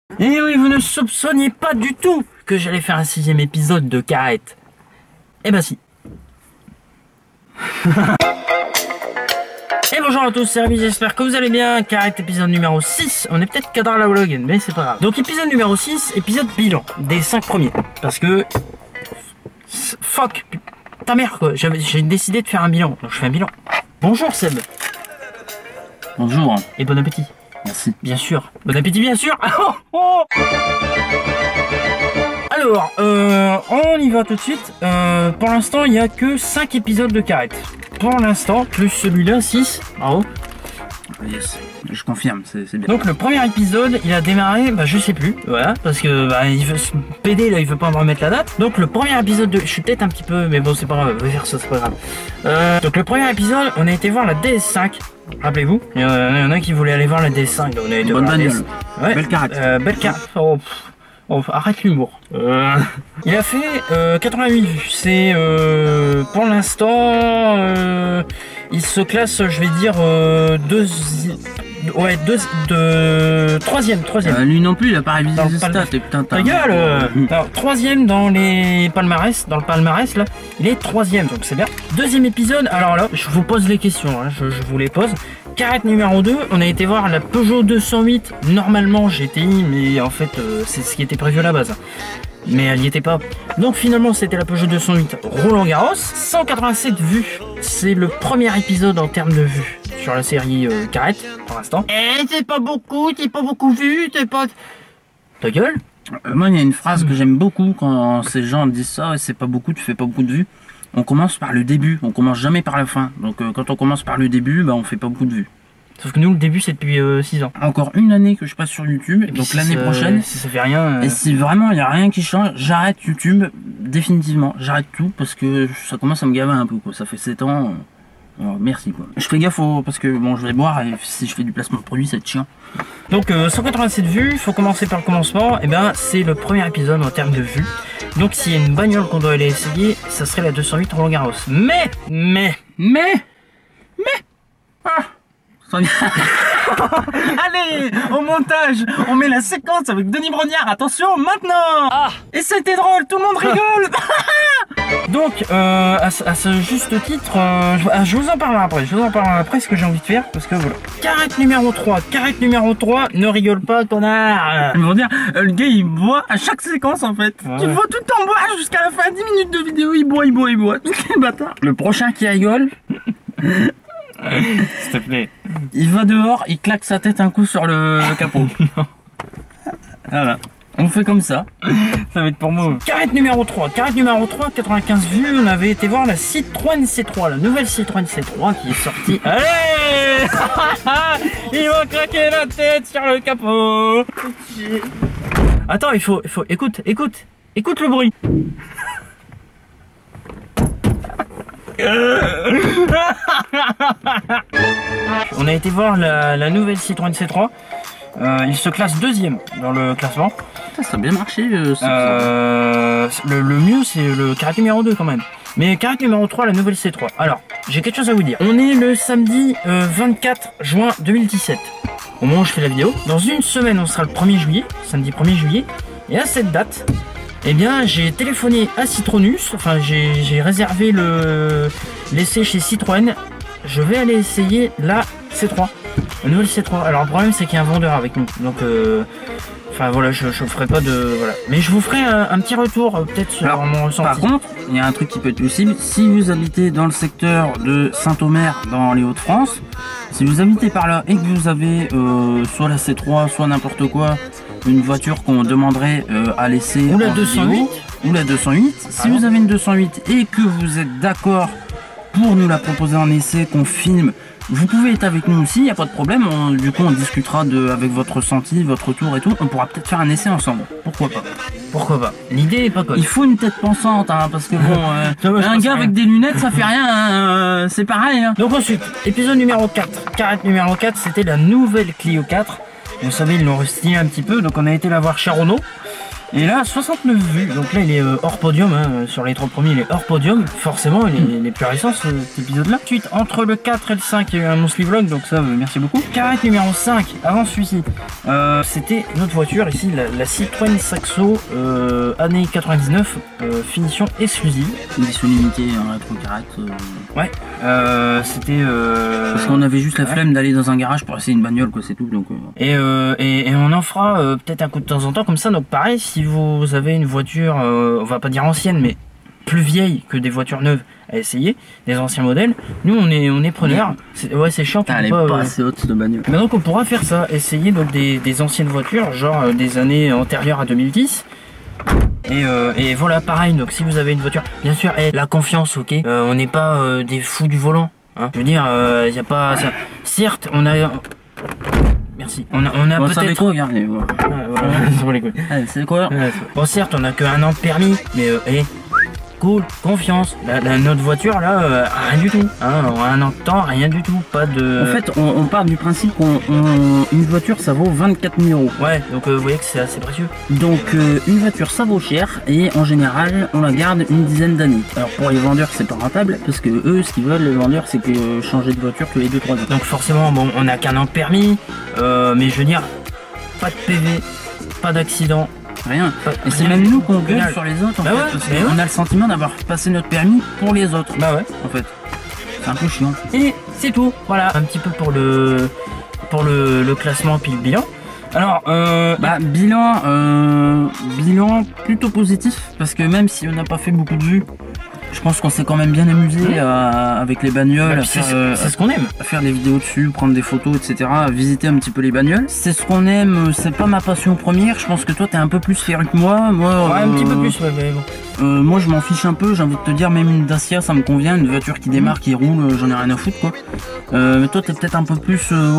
Et oui, vous ne soupçonniez pas du tout que j'allais faire un 6e épisode de Carrette. Eh ben si. Et bonjour à tous, c'est Rémi, j'espère que vous allez bien. Carrette épisode numéro 6, on est peut-être cadre la vlog, mais c'est pas grave. Donc épisode numéro 6, épisode bilan, des 5 premiers. Parce que... Fuck, ta mère quoi, j'ai décidé de faire un bilan, donc je fais un bilan. Bonjour Seb. Bonjour. Et bon appétit. Merci. Bien sûr. Bon appétit bien sûr. Alors, on y va tout de suite. Pour l'instant, il n'y a que 5 épisodes de Carrette. Pour l'instant, plus celui-là, 6. Bravo. Yes, je confirme, c'est bien. Donc le premier épisode, il a démarré, je sais plus, voilà, parce que il veut se PD là, il veut pas me remettre la date. Donc le premier épisode de... Je suis peut-être un petit peu, mais bon c'est pas grave, on va faire ça, c'est pas grave. Donc le premier épisode, on a été voir la DS5. Rappelez-vous, il y en a qui voulaient aller voir la DS5, donc on a été Bonne voir la bagnole. DS... Ouais, belle Carrette. belle Carrette. Oh, arrête l'humour. Il a fait 88 vues. C'est pour l'instant, il se classe, je vais dire troisième. Lui non plus, il a pas révisé ses stats, putain. Ta gueule. Alors, troisième dans les palmarès, dans le palmarès là, il est troisième, donc c'est bien. Deuxième épisode. Alors là, je vous pose les questions, hein, je vous les pose. Carrette numéro 2, on a été voir la Peugeot 208, normalement GTI, mais en fait c'est ce qui était prévu à la base. Mais elle n'y était pas. Donc finalement c'était la Peugeot 208 Roland Garros, 187 vues. C'est le premier épisode en termes de vues sur la série Carrette pour l'instant. Eh, c'est pas beaucoup vu, t'es pas... Ta gueule. Moi il y a une phrase que j'aime beaucoup quand ces gens disent ça, et c'est pas beaucoup, tu fais pas beaucoup de vues. On commence par le début, on commence jamais par la fin. Donc quand on commence par le début, on fait pas beaucoup de vues. Sauf que nous, le début, c'est depuis 6 ans. Encore une année que je passe sur YouTube, donc si l'année prochaine. Si ça fait rien... Et si vraiment il n'y a rien qui change, j'arrête YouTube définitivement. J'arrête tout parce que ça commence à me gaver un peu, quoi. Ça fait 7 ans. Alors, merci, quoi. Je fais gaffe parce que bon, je vais boire et si je fais du placement de produit, ça va être chiant. Donc 187 vues, faut commencer par le commencement. Et c'est le premier épisode en termes de vues. Donc s'il y a une bagnole qu'on doit aller essayer, ça serait la 208 Roland Garros. Mais allez, au montage, on met la séquence avec Denis Brognard. Attention, maintenant. Et c'était drôle, tout le monde rigole. Donc, à ce juste titre, je vous en parlerai après. Je vous en parlerai après ce que j'ai envie de faire, parce que voilà. Carrette numéro 3, ne rigole pas, connard. Ils vont dire, le gars il boit à chaque séquence en fait. Ouais. Tu vois tout le temps boire jusqu'à la fin, 10 minutes de vidéo, il boit. Quel bâtard. Le prochain qui rigole, s'il te plaît. il va dehors, il claque sa tête un coup sur le capot. Voilà. On fait comme ça. Ça va être pour moi. Carrette numéro 3, 95 vues. On avait été voir la Citroën C3, la nouvelle Citroën C3 qui est sortie. Allez. Il va craquer la tête sur le capot. Attends, il faut... Écoute le bruit. On a été voir la nouvelle Citroën C3. Il se classe deuxième dans le classement. Ça a bien marché. Le mieux c'est le Carrette numéro 2 quand même. Mais Carrette numéro 3, la nouvelle C3. Alors, j'ai quelque chose à vous dire. On est le samedi 24 juin 2017. Au moment où je fais la vidéo. Dans une semaine, on sera le 1er juillet. Samedi 1er juillet. Et à cette date, j'ai téléphoné à Citronus. Enfin, j'ai réservé l'essai chez Citroën. Je vais aller essayer la C3. La nouvelle C3. Alors le problème c'est qu'il y a un vendeur avec nous. Donc enfin voilà, je ferai pas de... Voilà. Mais je vous ferai un petit retour peut-être sur mon ressenti. Par contre, il y a un truc qui peut être possible. Si vous habitez dans le secteur de Saint-Omer dans les Hauts-de-France, si vous habitez par là et que vous avez soit la C3, soit n'importe quoi, une voiture qu'on demanderait à laisser ou la en 208 vidéo, ou la 208. Si vous avez une 208 et que vous êtes d'accord pour nous la proposer en essai, qu'on filme, vous pouvez être avec nous aussi, il n'y a pas de problème. Du coup on discutera avec votre ressenti, votre retour et tout. On pourra peut-être faire un essai ensemble. Pourquoi pas. L'idée est pas conne. Il faut une tête pensante, hein, parce que bon, un gars avec des lunettes ça fait rien, hein, c'est pareil. Hein. Donc ensuite, épisode numéro 4. Carrette numéro 4, c'était la nouvelle Clio 4. Vous savez, ils l'ont restylé un petit peu, donc on a été la voir chez Renault. Et là, 69 vues, donc là il est hors podium, hein. Sur les 3 premiers il est hors podium, forcément il est plus récent cet épisode-là. Ensuite, entre le 4 et le 5, il y a eu un Monthly Vlog, donc ça, merci beaucoup. Carrette numéro 5, avant celui-ci, c'était notre voiture, ici, la Citroën Saxo, année 99, finition exclusive. Édition limitée en rétro carrette. Ouais, c'était... Parce qu'on avait juste la flemme d'aller dans un garage pour essayer une bagnole, quoi, c'est tout. Donc, Et on en fera peut-être un coup de temps en temps comme ça, donc pareil, si vous avez une voiture, on va pas dire ancienne, mais plus vieille que des voitures neuves à essayer, des anciens modèles, nous on est preneurs. Ouais, c'est chiant. elle est pas assez haute de bagnole. Mais donc on pourra faire ça, essayer donc des anciennes voitures, genre des années antérieures à 2010. Et voilà, pareil, donc si vous avez une voiture, bien sûr, la confiance, ok, on n'est pas des fous du volant, hein. Je veux dire, y a pas ça. Certes, on a... Merci. On a bon, peut-être... quoi, regardez. Voilà. C'est quoi? Bon, certes, on a que 1 an de permis, mais cool, confiance. Notre voiture, là, rien du tout. Hein, en 1 an de temps, rien du tout. Pas de... En fait, on part du principe qu'une voiture, ça vaut 24 000 €. Ouais, donc vous voyez que c'est assez précieux. Donc, une voiture, ça vaut cher, et en général, on la garde une dizaine d'années. Alors, pour les vendeurs, c'est pas rentable, parce que eux, ce qu'ils veulent, les vendeurs, c'est que changer de voiture tous les 2-3 ans. Donc, forcément, bon, on a qu'1 an de permis, mais je veux dire, pas de PV, pas d'accident. Rien. Et c'est même nous qu'on gueule sur les autres, en fait, ouais, parce qu'on a le sentiment d'avoir passé notre permis pour les autres. Bah ouais. En fait. C'est un peu chiant. Et c'est tout. Voilà. Un petit peu pour le classement puis le bilan. Alors, bilan plutôt positif, parce que même si on n'a pas fait beaucoup de vues, je pense qu'on s'est quand même bien amusé avec les bagnoles, c'est ce qu'on aime. À faire des vidéos dessus, prendre des photos, etc. À visiter un petit peu les bagnoles. C'est ce qu'on aime, c'est pas ma passion première. Je pense que toi t'es un peu plus féru que moi. Ouais, un petit peu plus, ouais, mais bon. Moi je m'en fiche un peu, j'ai envie de te dire, même une Dacia ça me convient, une voiture qui démarre, qui roule, j'en ai rien à foutre quoi. Mais toi t'es peut-être un peu plus,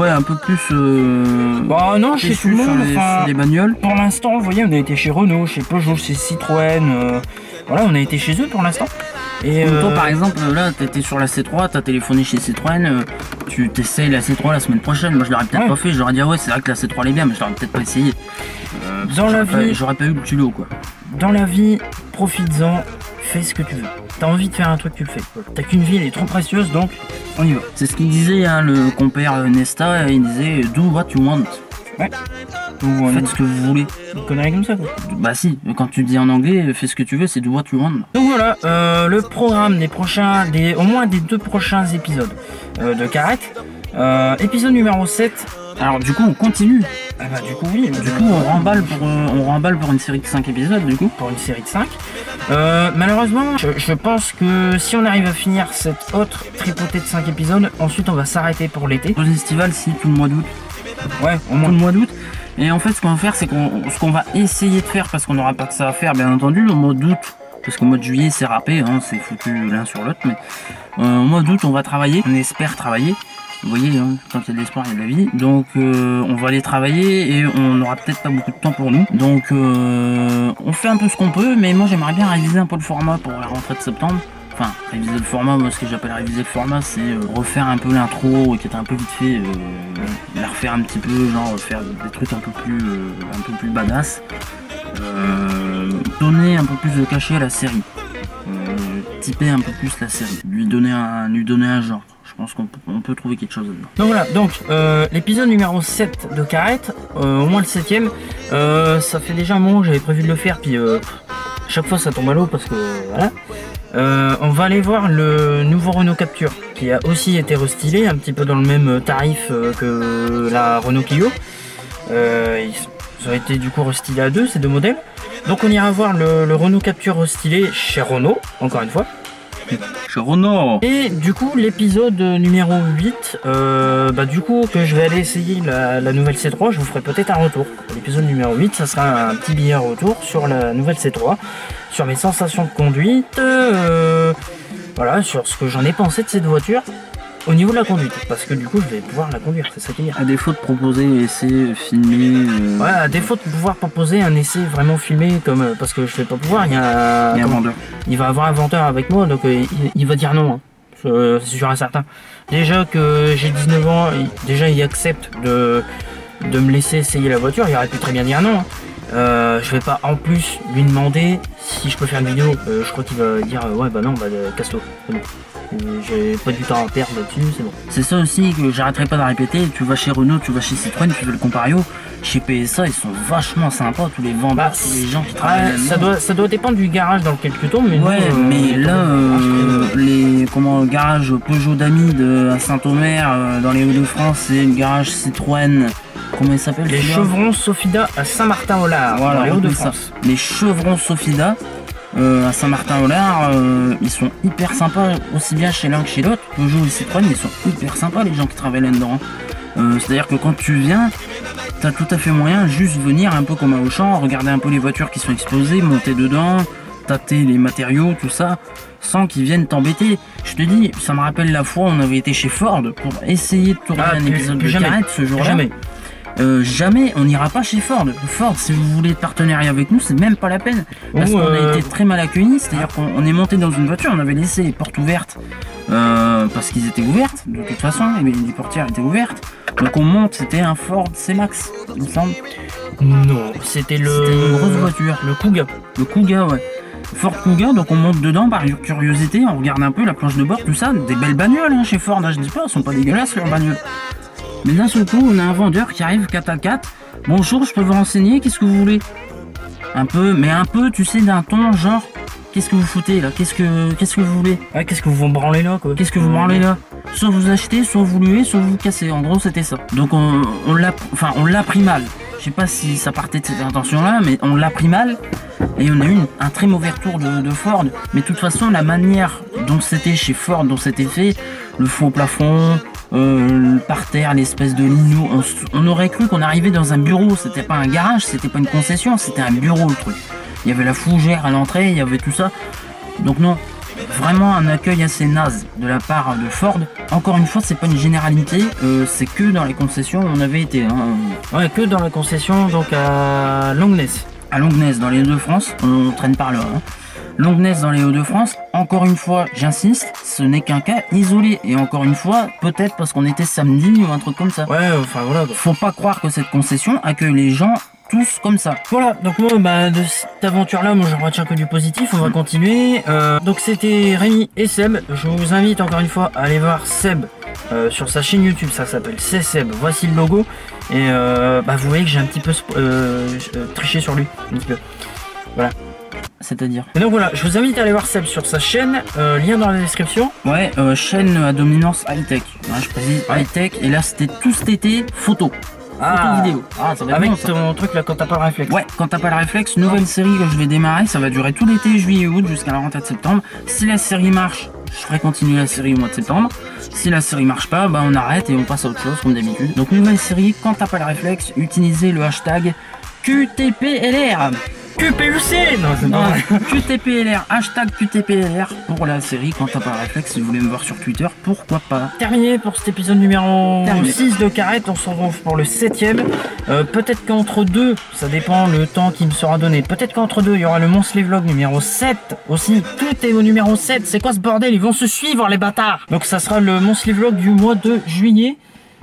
bah non, chez tout le monde, sur les bagnoles. Pour l'instant, vous voyez, on a été chez Renault, chez Peugeot, chez Citroën, voilà, on a été chez eux pour l'instant. Et toi par exemple, là t'étais sur la C3, t'as téléphoné chez Citroën, tu t'essayes la C3 la semaine prochaine. Moi je l'aurais peut-être pas fait, je leur ai dit ouais c'est vrai que la C3 elle est bien, mais je l'aurais peut-être pas essayé. Dans la vie, j'aurais pas eu le culot quoi. Dans la vie, profites-en, fais ce que tu veux. T'as envie de faire un truc, tu le fais. T'as qu'une vie, elle est trop précieuse, donc on y va. C'est ce qu'il disait, hein, le compère Nesta, il disait do what you want. Ouais. Faites ce que vous voulez. Une connerie comme ça quoi. Bah si, quand tu dis en anglais, fais ce que tu veux, c'est do what you want. Donc voilà, le programme des prochains, au moins des 2 prochains épisodes de Carrette. Épisode numéro 7. Alors du coup on continue. Ah bah du coup oui. Du coup on remballe pour une série de 5 épisodes du coup. Pour une série de 5. Malheureusement, je pense que si on arrive à finir cette autre tripotée de 5 épisodes, ensuite on va s'arrêter pour l'été. Pause estivale, si tout le mois d'août. Ouais, au moins. Tout le mois d'août. Et en fait ce qu'on va faire c'est ce qu'on va essayer de faire, parce qu'on n'aura pas que ça à faire bien entendu, au mois d'août. Parce qu'au mois de juillet c'est râpé, hein, c'est foutu l'un sur l'autre, mais au mois d'août on va travailler, on espère travailler. Vous voyez, hein, quand il y a de l'espoir, il y a de la vie. Donc on va aller travailler et on n'aura peut-être pas beaucoup de temps pour nous. Donc on fait un peu ce qu'on peut, mais moi j'aimerais bien réviser un peu le format pour la rentrée de septembre. Enfin, réviser le format, moi ce que j'appelle réviser le format, c'est refaire un peu l'intro qui était un peu vite fait, la refaire un petit peu, genre faire des trucs un peu plus badass. Donner un peu plus de cachet à la série. Typer un peu plus la série. Lui donner un genre. Je pense qu'on peut trouver quelque chose là-dedans. Donc voilà, donc l'épisode numéro 7 de Carrette, au moins le 7ème, ça fait déjà un moment que j'avais prévu de le faire, puis chaque fois ça tombe à l'eau parce que voilà. On va aller voir le nouveau Renault Captur qui a aussi été restylé, un petit peu dans le même tarif que la Renault Clio. Ils ont été du coup restylés à 2, ces 2 modèles. Donc on ira voir le Renault Captur restylé chez Renault, encore une fois. Chez Renault. Et du coup l'épisode numéro 8, du coup que je vais aller essayer la nouvelle C3, je vous ferai peut-être un retour. L'épisode numéro 8, ça sera un petit billet retour sur la nouvelle C3, sur mes sensations de conduite, voilà, sur ce que j'en ai pensé de cette voiture au niveau de la conduite, parce que du coup je vais pouvoir la conduire, c'est ça qui est bien. À défaut de proposer un essai filmé. Ouais, à défaut de pouvoir proposer un essai vraiment filmé, comme parce que je vais pas pouvoir, il y a un vendeur. Il va avoir un vendeur avec moi, donc il va dire non, hein. C'est sûr et certain. Déjà que j'ai 19 ans, déjà il accepte de me laisser essayer la voiture, il aurait pu très bien dire non, hein. Je vais pas en plus lui demander si je peux faire une vidéo. Je crois qu'il va dire ouais bah non bah casse-toi. C'est bon. J'ai pas du temps à perdre là-dessus, c'est bon. C'est ça aussi que j'arrêterai pas de répéter. Tu vas chez Renault, tu vas chez Citroën, tu veux le Compario. Chez PSA, ils sont vachement sympas, tous les vendeurs, tous les gens qui travaillent là-dedans. Ça doit dépendre du garage dans lequel tu tombes, mais ouais, mais là, les garages Peugeot d'Amide à Saint-Omer, dans les Hauts-de-France, c'est le garage Citroën. Comment il s'appelle? Les Chevrons Sofida à Saint-Martin-au-Lard, voilà, dans les Hauts-de-France. Les Chevrons Sofida à Saint-Martin-au-Lard, ils sont hyper sympas, aussi bien chez l'un que chez l'autre. Peugeot et Citroën, ils sont hyper sympas, les gens qui travaillent là-dedans. C'est-à-dire que quand tu viens, t'as tout à fait moyen juste venir un peu comme à Auchan, regarder un peu les voitures qui sont exposées, monter dedans, tâter les matériaux, tout ça, sans qu'ils viennent t'embêter. Je te dis, ça me rappelle la fois où on avait été chez Ford pour essayer de tourner un épisode de Carrette ce jour-là. Jamais on n'ira pas chez Ford. Ford, si vous voulez de partenariat avec nous, c'est même pas la peine. Parce qu'on a été très mal accueillis. C'est-à-dire qu'on est monté dans une voiture, on avait laissé les portes ouvertes parce qu'ils étaient ouvertes. De toute façon, les portières étaient ouvertes. Donc on monte, c'était un Ford C-Max, il me semble. Non, c'était une grosse voiture. Le Kuga. Le Kuga, ouais. Ford Kuga, donc on monte dedans par curiosité, on regarde un peu la planche de bord, tout ça. Des belles bagnoles hein, chez Ford, hein, je dis pas, elles sont pas dégueulasses leurs bagnoles. Mais d'un seul coup, on a un vendeur qui arrive 4x4. Bonjour, je peux vous renseigner, qu'est-ce que vous voulez? Un peu, tu sais, d'un ton genre, qu'est-ce que vous foutez là? Qu'est-ce que vous voulez? Ouais, qu'est-ce que vous branlez là quoi? Qu'est-ce que vous branlez là? Soit vous achetez, soit vous louez, soit vous cassez. En gros, c'était ça. Donc on l'a pris mal. Je sais pas si ça partait de cette intention-là, mais on l'a pris mal. Et on a eu un très mauvais retour de Ford. Mais de toute façon, la manière dont c'était chez Ford, dont c'était fait, le faux plafond, par terre, l'espèce de lino, on aurait cru qu'on arrivait dans un bureau. C'était pas un garage, c'était pas une concession, c'était un bureau le truc. Il y avait la fougère à l'entrée, il y avait tout ça. Donc non, vraiment un accueil assez naze de la part de Ford. Encore une fois, c'est pas une généralité, c'est que dans les concessions où on avait été. Hein. Ouais, que dans la concession, donc à Longnes. À Longnes, dans les Hauts-de-France, on traîne par là. Hein. Longnes dans les Hauts-de-France, encore une fois, j'insiste, ce n'est qu'un cas isolé. Et encore une fois, peut-être parce qu'on était samedi ou un truc comme ça. Ouais, enfin voilà. Faut pas croire que cette concession accueille les gens tous comme ça. Voilà, donc moi, de cette aventure-là, moi, je retiens que du positif. On va continuer. Donc c'était Rémi et Seb. Je vous invite encore une fois à aller voir Seb sur sa chaîne YouTube. Ça s'appelle C'est Seb. Voici le logo. Et vous voyez que j'ai un petit peu triché sur lui. Un petit peu. Voilà. C'est-à-dire. Et donc voilà, je vous invite à aller voir Seb sur sa chaîne, lien dans la description. Ouais, chaîne à dominance high-tech. Ouais, je précise high-tech. Et là, c'était tout cet été photo. Photo vidéo. Ah, ça va avec bon, ton truc là, quand t'as pas le réflexe. Ouais, quand t'as pas le réflexe, nouvelle série que je vais démarrer. Ça va durer tout l'été, juillet, août, jusqu'à la rentrée de septembre. Si la série marche, je ferai continuer la série au mois de septembre. Si la série marche pas, on arrête et on passe à autre chose comme d'habitude. Donc nouvelle série, quand t'as pas le réflexe, utilisez le hashtag QTPLR. QPUC. Non, c'est pas QTPLR, hashtag QTPLR pour la série quand t'as pas le réflexe. Si vous voulez me voir sur Twitter, pourquoi pas. Terminé pour cet épisode numéro 6 de Carrette. On se retrouve pour le 7ème. Peut-être qu'entre deux, ça dépend le temps qui me sera donné. Peut-être qu'entre deux, il y aura le Monthly Vlog numéro 7 aussi. Tout est au numéro 7. C'est quoi ce bordel? Ils vont se suivre les bâtards. Donc ça sera le Monthly Vlog du mois de juillet.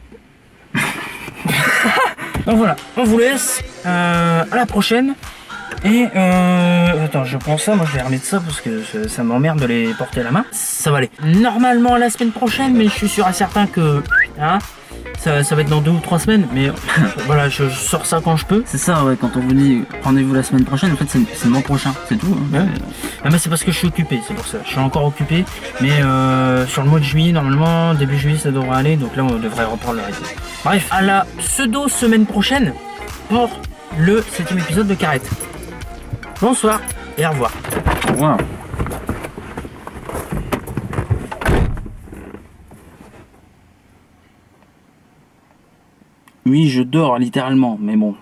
Donc voilà, on vous laisse. À la prochaine. Et attends, je prends ça, moi je vais remettre ça parce que ça m'emmerde de les porter à la main. Ça va aller. Normalement la semaine prochaine, mais je suis sûr et certain que hein, ça va être dans 2 ou 3 semaines. Mais voilà, je sors ça quand je peux. C'est ça, ouais, quand on vous dit rendez-vous la semaine prochaine, en fait c'est le mois prochain, c'est tout. Hein. Ouais. Mais c'est parce que je suis occupé, c'est pour ça. Je suis encore occupé. Mais sur le mois de juillet, normalement, début juillet ça devrait aller. Donc là on devrait reprendre le rythme. Bref, à la pseudo semaine prochaine pour le 7ème épisode de Carrette. Bonsoir et au revoir. Au revoir. Oui, je dors littéralement, mais bon.